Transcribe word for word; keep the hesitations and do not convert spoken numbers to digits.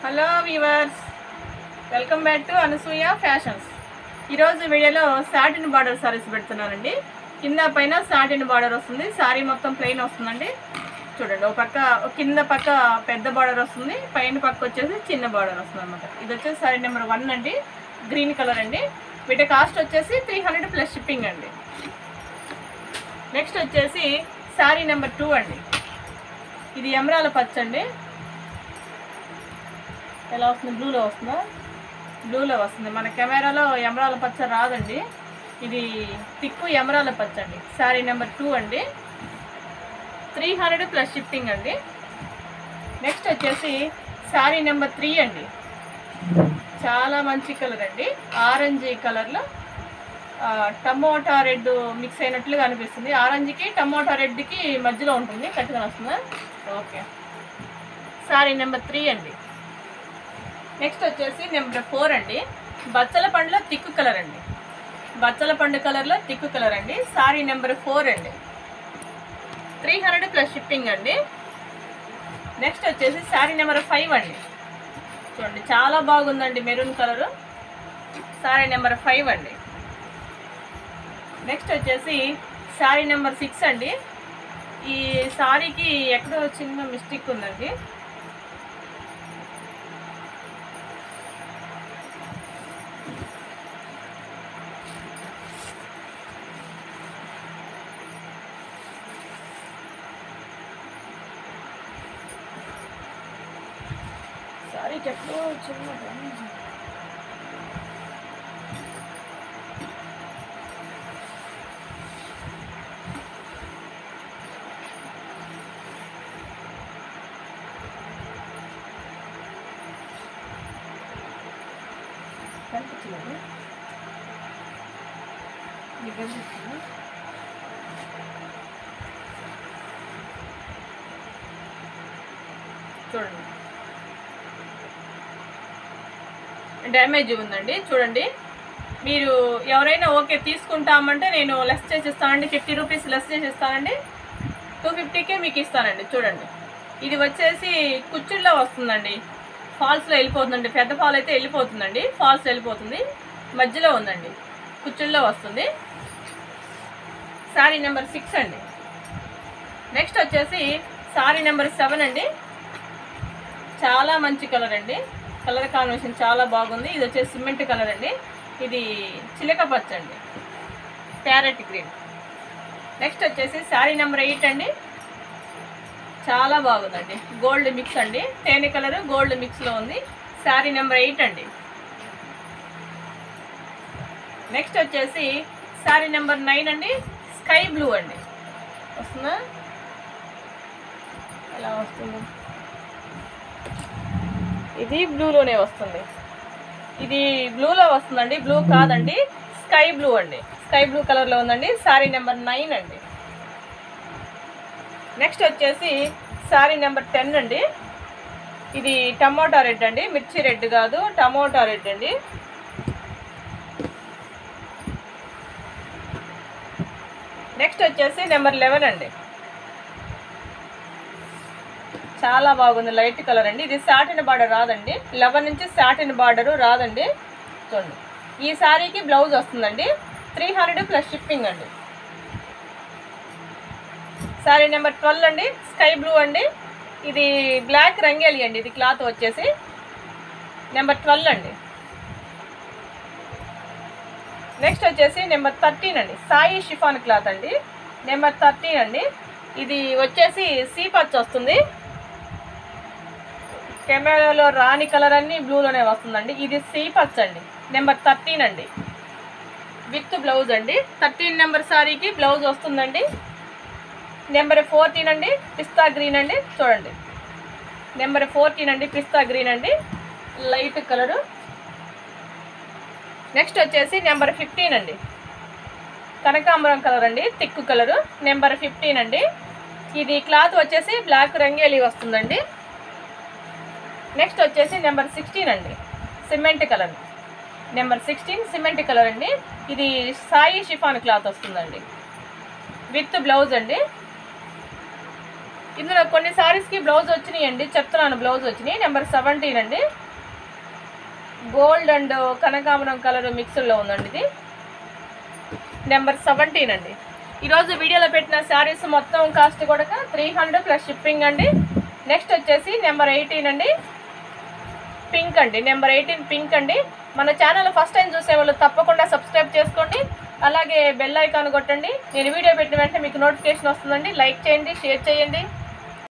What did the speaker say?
Hello viewers, welcome back to Anasuya fashions. ఈరోజు వీడియోలో satin border saris పెడుతున్నానండి. కింద పైన సాటిన్ బార్డర్ వస్తుంది, సారీ మొత్తం ప్లెయిన్ వస్తుందండి. చూడండి, ఒక పక్క కింద పక్క పెద్ద బార్డర్ వస్తుంది, పైన పక్క వచ్చేసి చిన్న బార్డర్ వస్తుంది అనమాట. ఇది వచ్చేసి సారీ నెంబర్ వన్ అండి, గ్రీన్ కలర్ అండి. వీటి కాస్ట్ వచ్చేసి త్రీ హండ్రెడ్ ప్లస్ షిప్పింగ్ అండి. నెక్స్ట్ వచ్చేసి సారీ నెంబర్ టూ అండి. ఇది ఎమరాల పచ్చ అండి. ఎలా వస్తుంది? బ్లూలో వస్తుందా? బ్లూలో వస్తుంది. మన కెమెరాలో ఎమరాల పచ్చ రాదండి, ఇది తిక్కు ఎమరాల పచ్చ అండి. శారీ నెంబర్ టూ అండి, త్రీ హండ్రెడ్ ప్లస్ షిప్పింగ్ అండి. నెక్స్ట్ వచ్చేసి శారీ నెంబర్ త్రీ అండి. చాలా మంచి కలర్ అండి, ఆరెంజ్ కలర్లో టమోటా రెడ్ మిక్స్ అయినట్లుగా అనిపిస్తుంది. ఆరెంజ్కి టమోటా రెడ్కి మధ్యలో ఉంటుంది, కట్టుకొని వస్తుందా? ఓకే, శారీ నెంబర్ త్రీ అండి. నెక్స్ట్ వచ్చేసి నెంబర్ ఫోర్ అండి. బచ్చల పండులో తిక్కు కలర్ అండి, బచ్చల పండు కలర్లో తిక్కు కలర్ అండి. సారీ నెంబర్ ఫోర్ అండి, త్రీ హండ్రెడ్ ప్లస్ షిప్పింగ్ అండి. నెక్స్ట్ వచ్చేసి సారీ నెంబర్ ఫైవ్ అండి. చూడండి, చాలా బాగుందండి, maroon colour. Sari number five అండి. నెక్స్ట్ వచ్చేసి సారీ నెంబర్ సిక్స్ అండి. ఈ సారీకి ఎక్కడో చిన్న మిస్టేక్ ఉందండి. సారీ ఎక్కడో చిన్న కనిపించలేదు. చూడండి, డ్యామేజ్ ఉందండి. చూడండి, మీరు ఎవరైనా ఓకే తీసుకుంటామంటే నేను లెస్ చేసి ఇస్తానండి, ఫిఫ్టీ రూపీస్ లెస్ చేసి ఇస్తానండి. టూ ఫిఫ్టీకే మీకు ఇస్తానండి. చూడండి, ఇది వచ్చేసి కుచ్చుల్లో వస్తుందండి, ఫాల్స్లో వెళ్ళిపోతుందండి. పెద్ద ఫాల్ అయితే వెళ్ళిపోతుందండి, ఫాల్స్ వెళ్ళిపోతుంది. మధ్యలో ఉందండి, కుచ్చుల్లో వస్తుంది. సారీ నెంబర్ సిక్స్ అండి. నెక్స్ట్ వచ్చేసి సారీ నెంబర్ సెవెన్ అండి. చాలా మంచి కలర్ అండి, కలర్ కాంబినేషన్ చాలా బాగుంది. ఇది వచ్చేసి సిమెంట్ కలర్ అండి, ఇది చిలక పచ్చ అండి, ప్యారెట్ గ్రీన్. నెక్స్ట్ వచ్చేసి శారీ నెంబర్ ఎయిట్ అండి. చాలా బాగుందండి, గోల్డ్ మిక్స్ అండి, తేనె కలర్ గోల్డ్ మిక్స్లో ఉంది. శారీ నెంబర్ ఎయిట్ అండి. నెక్స్ట్ వచ్చేసి శారీ నెంబర్ నైన్ అండి, స్కై బ్లూ అండి. వస్తుందా? ఎలా వస్తుంది? ఇది బ్లూలోనే వస్తుంది, ఇది బ్లూలో వస్తుందండి, బ్లూ కాదండి, స్కై బ్లూ అండి, స్కై బ్లూ కలర్లో ఉందండి. శారీ నెంబర్ నైన్ అండి. నెక్స్ట్ వచ్చేసి శారీ నెంబర్ టెన్ అండి. ఇది టమోటా రెడ్ అండి, మిర్చి రెడ్ కాదు, టమోటా రెడ్ అండి. నెక్స్ట్ వచ్చేసి నెంబర్ లెవెన్ అండి. చాలా బాగుంది, లైట్ కలర్ అండి. ఇది సాటిన్ బార్డర్ రాదండి, లెవెన్ నుంచి సాటిన్ బార్డరు రాదండి. చూడండి, ఈ శారీకి బ్లౌజ్ వస్తుందండి, త్రీ హండ్రెడ్ ప్లస్ షిప్పింగ్ అండి. శారీ నెంబర్ ట్వెల్వ్ అండి, స్కై బ్లూ అండి. ఇది బ్లాక్ రంగేలి అండి, ఇది క్లాత్ వచ్చేసి నెంబర్ ట్వెల్వ్ అండి. నెక్స్ట్ వచ్చేసి నెంబర్ థర్టీన్ అండి, సాయి షిఫాన్ క్లాత్ అండి, నెంబర్ థర్టీన్ అండి. ఇది వచ్చేసి సీపచ్చ వస్తుంది, కెమెరాలో రాని కలర్ అన్ని బ్లూలోనే వస్తుందండి. ఇది సీపచ్చ అండి, నెంబర్ థర్టీన్ అండి, విత్ బ్లౌజ్ అండి. థర్టీన్ నెంబర్ సారీకి బ్లౌజ్ వస్తుందండి. నెంబర్ ఫోర్టీన్ అండి, పిస్తా గ్రీన్ అండి. చూడండి, నెంబర్ ఫోర్టీన్ అండి, పిస్తా గ్రీన్ అండి, లైట్ కలరు. నెక్స్ట్ వచ్చేసి నెంబర్ ఫిఫ్టీన్ అండి, కనకాంబరం కలర్ అండి, తిక్కు కలరు, నెంబర్ ఫిఫ్టీన్ అండి. ఇది క్లాత్ వచ్చేసి బ్లాక్ రంగేలి వస్తుందండి. నెక్స్ట్ వచ్చేసి నెంబర్ సిక్స్టీన్ అండి, cement colour, number sixteen cement colour అండి. ఇది సాయి షిఫాన్ క్లాత్ వస్తుందండి, విత్ బ్లౌజ్ అండి. ఇందులో కొన్ని శారీస్కి బ్లౌజ్ వచ్చినాయి అండి, చెప్తున్నాను బ్లౌజ్ వచ్చినాయి. నెంబర్ సెవెంటీన్ అండి, గోల్డ్ అండ్ కనకాంబరం కలర్ మిక్స్డ్లో ఉందండి ఇది. నెంబర్ సెవెంటీన్ అండి. ఈరోజు వీడియోలో పెట్టిన శారీస్ మొత్తం కాస్ట్ కూడా త్రీ హండ్రెడ్ ప్లస్ షిప్పింగ్ అండి. నెక్స్ట్ వచ్చేసి నెంబర్ ఎయిటీన్ అండి, పింక్ అండి. నెంబర్ ఎయిటీన్ పింక్ అండి. మన ఛానల్ ఫస్ట్ టైం చూసే వాళ్ళు తప్పకుండా సబ్స్క్రైబ్ చేసుకోండి, అలాగే బెల్ ఐకాన్ కొట్టండి. నేను వీడియో పెట్టిన వెంటనే మీకు నోటిఫికేషన్ వస్తుందండి. లైక్ చేయండి, షేర్ చేయండి.